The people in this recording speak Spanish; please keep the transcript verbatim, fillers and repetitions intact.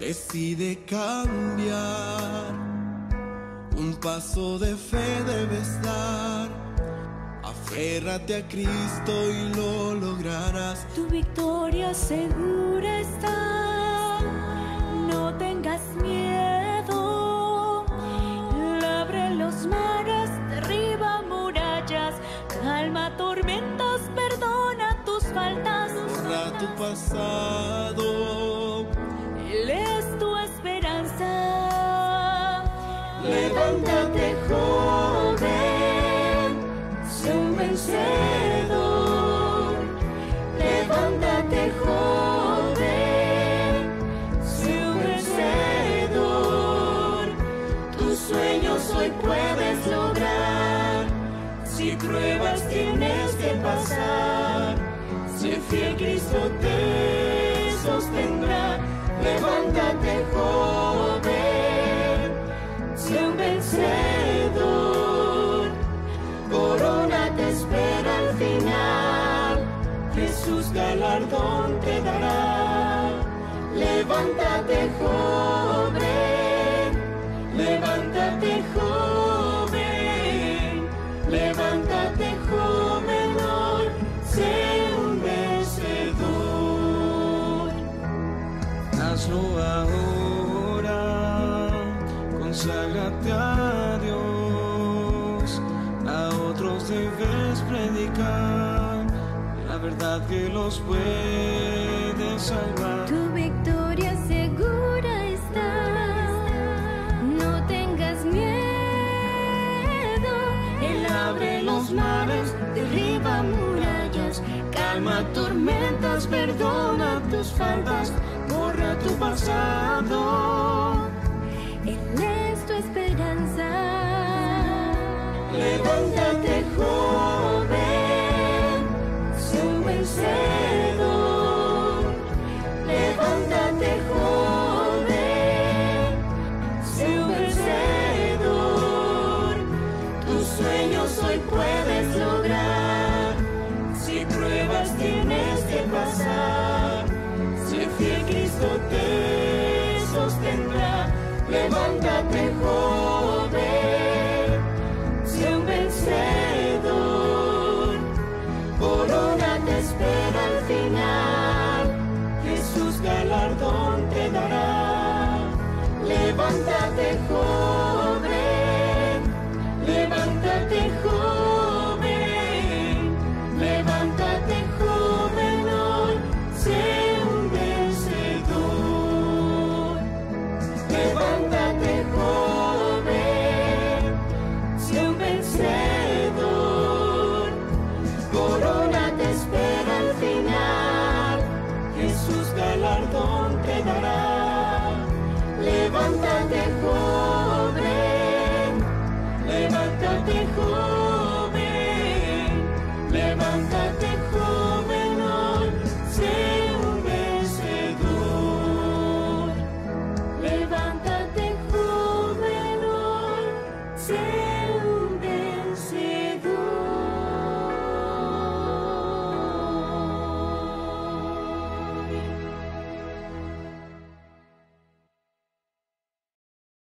Decide cambiar, un paso de fe debes dar. Aférrate a Cristo y lo lograrás. Tu victoria segura está, no tengas miedo. Él abre los mares, derriba murallas, calma tormentas, perdona tus faltas. Borra tu pasado, Él es tu esperanza. Levántate, joven, sé un vencedor. Levántate, joven, sé un vencedor. Tus sueños hoy puedes lograr. Si pruebas tienes que pasar, sé fiel, Cristo te sostendrá. Levántate, joven, sé un vencedor. Corona te espera al final, Jesús galardón te dará. Levántate, joven, levántate, joven, levántate, joven, hoy sé un vencedor. hazlo ahora, conságrate a Dios. A otros debes predicar la verdad que los puede salvar. Tu victoria segura está, no tengas miedo. Él abre los mares, derriba murallas, calma tormentas, perdona tus faltas, borra tu pasado. Él es tu esperanza. Levántate, joven, sé un vencedor. Levántate, joven, sé un vencedor. Tus sueños hoy puedes lograr. Si pruebas tienes que pasar, sé fiel, Cristo te sostendrá. Levántate, joven.